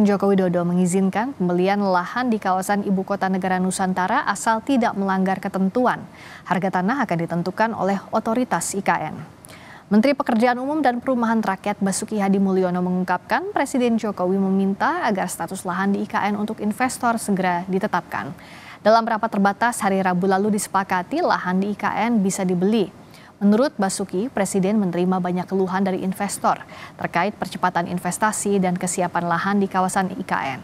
Joko Widodo mengizinkan pembelian lahan di kawasan Ibu Kota Negara Nusantara asal tidak melanggar ketentuan. Harga tanah akan ditentukan oleh otoritas IKN. Menteri Pekerjaan Umum dan Perumahan Rakyat Basuki Hadi Mulyono mengungkapkan Presiden Jokowi meminta agar status lahan di IKN untuk investor segera ditetapkan. Dalam rapat terbatas hari Rabu lalu disepakati lahan di IKN bisa dibeli. Menurut Basuki, Presiden menerima banyak keluhan dari investor terkait percepatan investasi dan kesiapan lahan di kawasan IKN.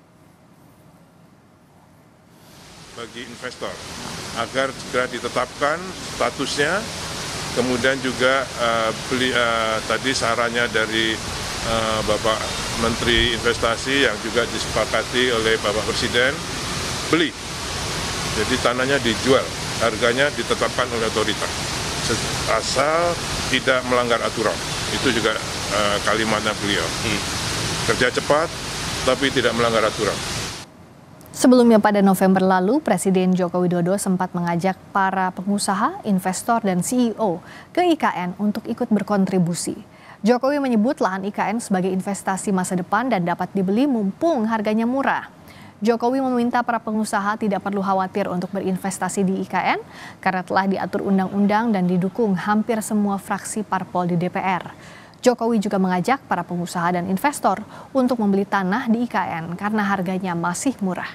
Bagi investor, agar segera ditetapkan statusnya, kemudian juga tadi sarannya dari Bapak Menteri Investasi yang juga disepakati oleh Bapak Presiden, beli. Jadi tanahnya dijual, harganya ditetapkan oleh otoritas. Asal tidak melanggar aturan, itu juga kalimatnya beliau. Kerja cepat, tapi tidak melanggar aturan. Sebelumnya pada November lalu, Presiden Joko Widodo sempat mengajak para pengusaha, investor, dan CEO ke IKN untuk ikut berkontribusi. Jokowi menyebut lahan IKN sebagai investasi masa depan dan dapat dibeli mumpung harganya murah. Jokowi meminta para pengusaha tidak perlu khawatir untuk berinvestasi di IKN karena telah diatur undang-undang dan didukung hampir semua fraksi parpol di DPR. Jokowi juga mengajak para pengusaha dan investor untuk membeli tanah di IKN karena harganya masih murah.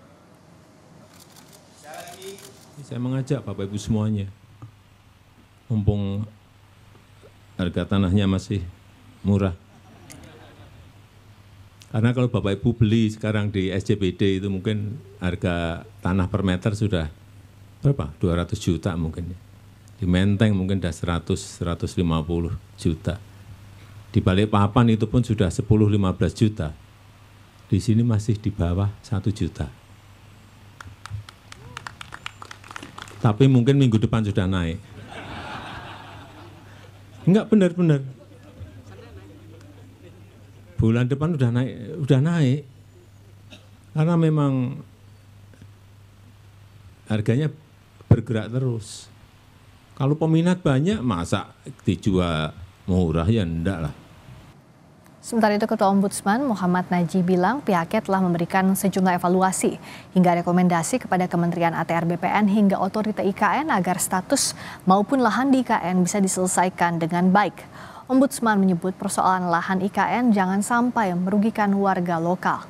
Saya mengajak Bapak Ibu semuanya, mumpung harga tanahnya masih murah. Karena kalau Bapak Ibu beli sekarang di SCBD itu mungkin harga tanah per meter sudah berapa? 200 juta mungkin. Di Menteng mungkin sudah 100-150 juta. Di Balikpapan itu pun sudah 10-15 juta. Di sini masih di bawah 1 juta. Tapi mungkin minggu depan sudah naik. Enggak, benar-benar. Bulan depan udah naik. Karena memang harganya bergerak terus. Kalau peminat banyak, masa dijual murah? Ya enggak lah. Sementara itu Ketua Ombudsman Muhammad Najih bilang pihaknya telah memberikan sejumlah evaluasi hingga rekomendasi kepada Kementerian ATR BPN hingga otorita IKN agar status maupun lahan di IKN bisa diselesaikan dengan baik. Ombudsman menyebut persoalan lahan IKN jangan sampai merugikan warga lokal.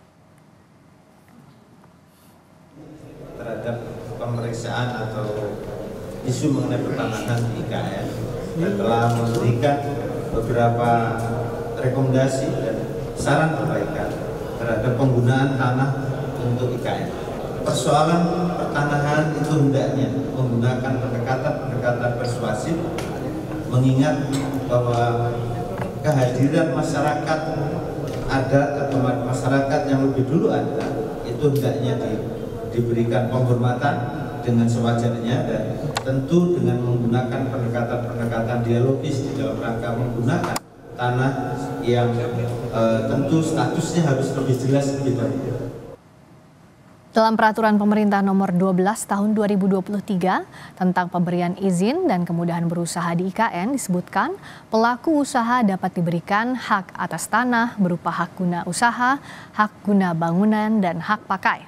Terhadap pemeriksaan atau isu mengenai pertanahan di IKN dan telah memberikan beberapa rekomendasi dan saran perbaikan terhadap penggunaan tanah untuk IKN. Persoalan pertanahan itu hendaknya menggunakan pendekatan persuasif, mengingat bahwa kehadiran masyarakat adat atau masyarakat yang lebih dulu ada itu hendaknya diberikan penghormatan dengan sewajarnya dan tentu dengan menggunakan pendekatan dialogis di dalam rangka menggunakan tanah yang tentu statusnya harus lebih jelas lebih dahulu. Dalam peraturan pemerintah nomor 12 tahun 2023 tentang pemberian izin dan kemudahan berusaha di IKN disebutkan pelaku usaha dapat diberikan hak atas tanah berupa hak guna usaha, hak guna bangunan, dan hak pakai.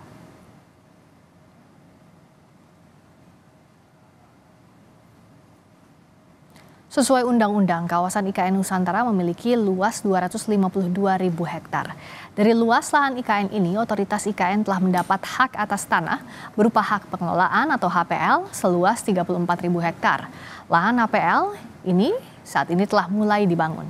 Sesuai undang-undang, kawasan IKN Nusantara memiliki luas 252.000 hektar. Dari luas lahan IKN ini, otoritas IKN telah mendapat hak atas tanah berupa hak pengelolaan atau HPL seluas 34.000 hektar. Lahan HPL ini saat ini telah mulai dibangun.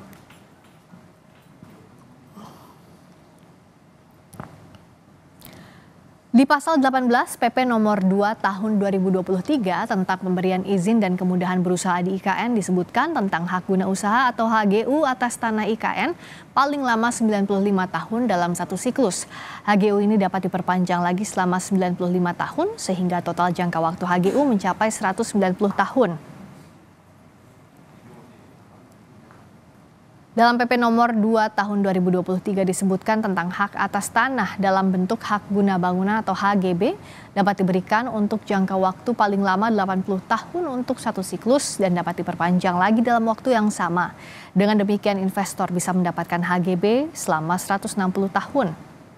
Di pasal 18 PP nomor 2 tahun 2023 tentang pemberian izin dan kemudahan berusaha di IKN disebutkan tentang hak guna usaha atau HGU atas tanah IKN paling lama 95 tahun dalam satu siklus. HGU ini dapat diperpanjang lagi selama 95 tahun sehingga total jangka waktu HGU mencapai 190 tahun. Dalam PP nomor 2 tahun 2023 disebutkan tentang hak atas tanah dalam bentuk hak guna bangunan atau HGB dapat diberikan untuk jangka waktu paling lama 80 tahun untuk satu siklus dan dapat diperpanjang lagi dalam waktu yang sama. Dengan demikian investor bisa mendapatkan HGB selama 160 tahun.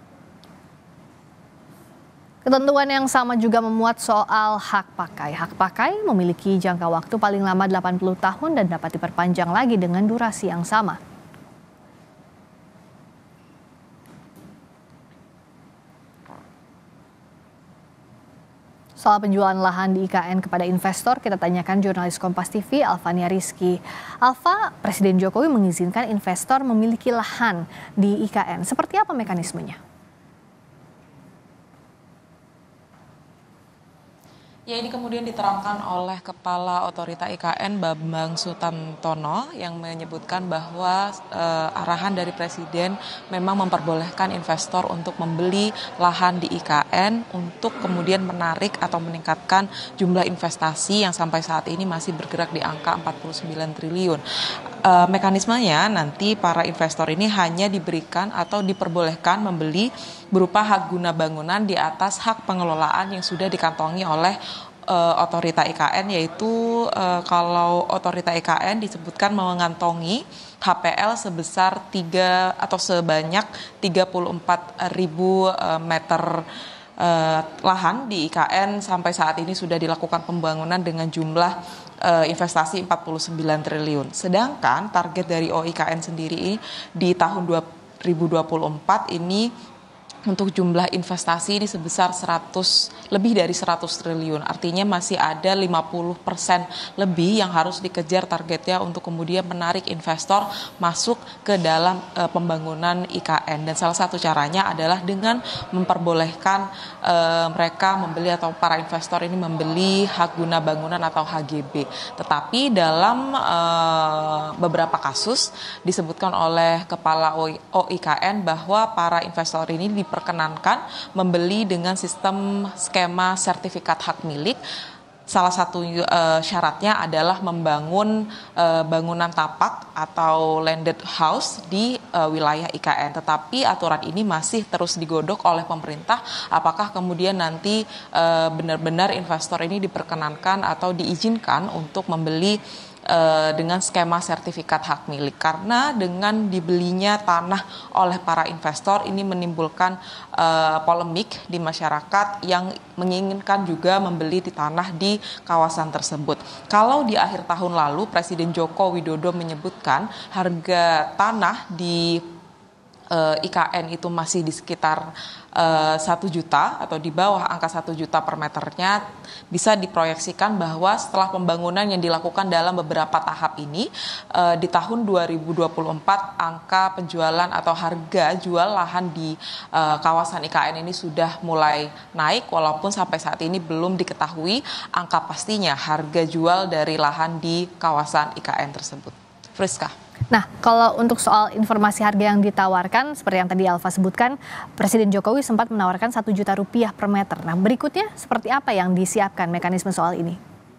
Ketentuan yang sama juga memuat soal hak pakai. Hak pakai memiliki jangka waktu paling lama 80 tahun dan dapat diperpanjang lagi dengan durasi yang sama. Soal penjualan lahan di IKN kepada investor, kita tanyakan jurnalis Kompas TV Alfania Rizky. Alfa, Presiden Jokowi mengizinkan investor memiliki lahan di IKN. Seperti apa mekanismenya? Ya, ini kemudian diterangkan oleh Kepala Otorita IKN Bambang Sutantono yang menyebutkan bahwa arahan dari Presiden memang memperbolehkan investor untuk membeli lahan di IKN untuk kemudian menarik atau meningkatkan jumlah investasi yang sampai saat ini masih bergerak di angka 49 triliun. Mekanismenya nanti para investor ini hanya diberikan atau diperbolehkan membeli berupa hak guna bangunan di atas hak pengelolaan yang sudah dikantongi oleh Otorita IKN, yaitu kalau Otorita IKN disebutkan mengantongi HPL sebesar sebanyak 34.000 meter lahan di IKN. Sampai saat ini sudah dilakukan pembangunan dengan jumlah investasi 49 triliun. Sedangkan target dari OIKN sendiri di tahun 2024 ini untuk jumlah investasi ini sebesar lebih dari 100 triliun. Artinya masih ada 50% lebih yang harus dikejar targetnya untuk kemudian menarik investor masuk ke dalam pembangunan IKN. Dan salah satu caranya adalah dengan memperbolehkan mereka membeli atau para investor ini membeli hak guna bangunan atau HGB. Tetapi dalam beberapa kasus disebutkan oleh Kepala OIKN bahwa para investor ini diperkenankan membeli dengan sistem skema sertifikat hak milik. Salah satu syaratnya adalah membangun bangunan tapak atau landed house di wilayah IKN. Tetapi aturan ini masih terus digodok oleh pemerintah. Apakah kemudian nanti benar-benar investor ini diperkenankan atau diizinkan untuk membeli dengan skema sertifikat hak milik, karena dengan dibelinya tanah oleh para investor ini menimbulkan polemik di masyarakat yang menginginkan juga membeli di tanah di kawasan tersebut. Kalau di akhir tahun lalu Presiden Joko Widodo menyebutkan harga tanah di IKN itu masih di sekitar 1 juta atau di bawah angka 1 juta per meternya, bisa diproyeksikan bahwa setelah pembangunan yang dilakukan dalam beberapa tahap ini di tahun 2024 angka penjualan atau harga jual lahan di kawasan IKN ini sudah mulai naik, walaupun sampai saat ini belum diketahui angka pastinya harga jual dari lahan di kawasan IKN tersebut. Friska. Nah, kalau untuk soal informasi harga yang ditawarkan, seperti yang tadi Alfa sebutkan, Presiden Jokowi sempat menawarkan 1 juta rupiah per meter. Nah, berikutnya seperti apa yang disiapkan mekanisme soal ini?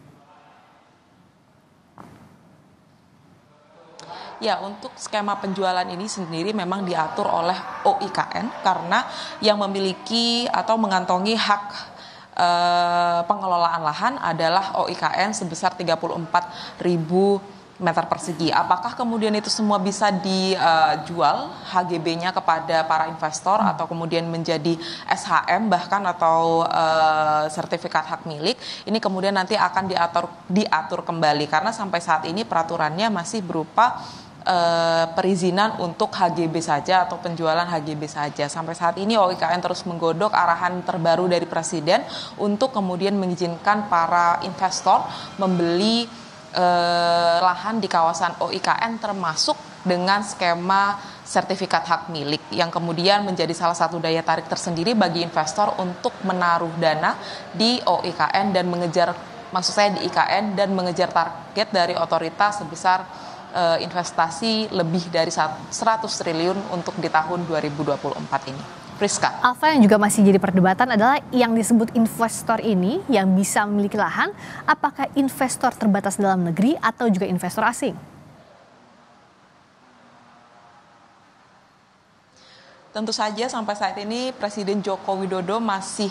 Ya, untuk skema penjualan ini sendiri memang diatur oleh OIKN karena yang memiliki atau mengantongi hak pengelolaan lahan adalah OIKN sebesar 34.000 meter persegi. Apakah kemudian itu semua bisa dijual HGB-nya kepada para investor atau kemudian menjadi SHM bahkan atau sertifikat hak milik? Ini kemudian nanti akan diatur kembali karena sampai saat ini peraturannya masih berupa perizinan untuk HGB saja atau penjualan HGB saja. Sampai saat ini OIKN terus menggodok arahan terbaru dari Presiden untuk kemudian mengizinkan para investor membeli lahan di kawasan OIKN termasuk dengan skema sertifikat hak milik yang kemudian menjadi salah satu daya tarik tersendiri bagi investor untuk menaruh dana di OIKN dan di IKN dan mengejar target dari otoritas sebesar investasi lebih dari 100 triliun untuk di tahun 2024 ini. Friska. Alfa, yang juga masih jadi perdebatan adalah yang disebut investor ini yang bisa memiliki lahan, apakah investor terbatas dalam negeri atau juga investor asing? tentu saja sampai saat ini Presiden Joko Widodo masih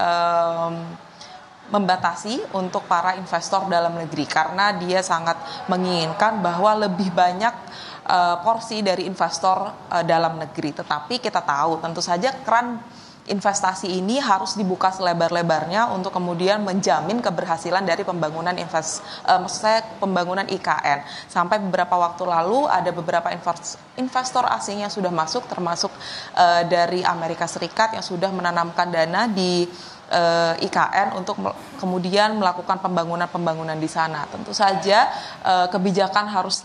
membatasi untuk para investor dalam negeri karena dia sangat menginginkan bahwa lebih banyak porsi dari investor dalam negeri. Tetapi kita tahu tentu saja keran investasi ini harus dibuka selebar-lebarnya untuk kemudian menjamin keberhasilan dari pembangunan pembangunan IKN. Sampai beberapa waktu lalu ada beberapa investor asing yang sudah masuk, termasuk dari Amerika Serikat yang sudah menanamkan dana di IKN untuk kemudian melakukan pembangunan di sana. Tentu saja kebijakan harus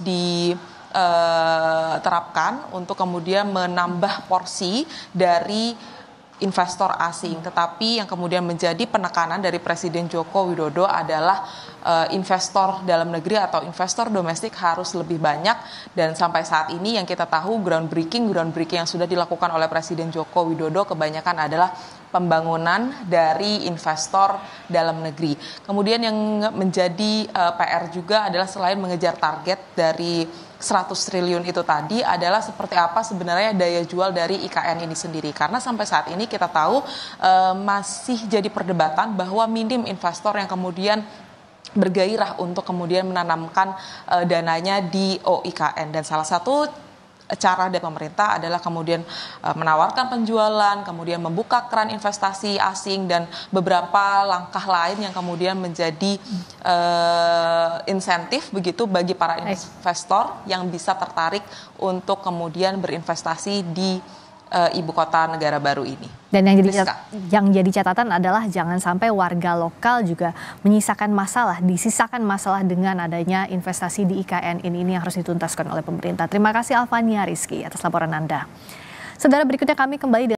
diterapkan untuk kemudian menambah porsi dari investor asing, tetapi yang kemudian menjadi penekanan dari Presiden Joko Widodo adalah investor dalam negeri atau investor domestik harus lebih banyak, dan sampai saat ini yang kita tahu groundbreaking yang sudah dilakukan oleh Presiden Joko Widodo kebanyakan adalah pembangunan dari investor dalam negeri. Kemudian yang menjadi PR juga adalah selain mengejar target dari 100 triliun itu tadi adalah seperti apa sebenarnya daya jual dari IKN ini sendiri. Karena sampai saat ini kita tahu masih jadi perdebatan bahwa minim investor yang kemudian bergairah untuk kemudian menanamkan dananya di IKN. Dan salah satu cara dari pemerintah adalah kemudian menawarkan penjualan, kemudian membuka keran investasi asing, dan beberapa langkah lain yang kemudian menjadi insentif begitu bagi para investor yang bisa tertarik untuk kemudian berinvestasi di ibu kota negara baru ini. Dan yang jadi catatan adalah jangan sampai warga lokal juga disisakan masalah dengan adanya investasi di IKN ini yang harus dituntaskan oleh pemerintah. Terima kasih Alfania Rizky atas laporan Anda. Saudara, berikutnya kami kembali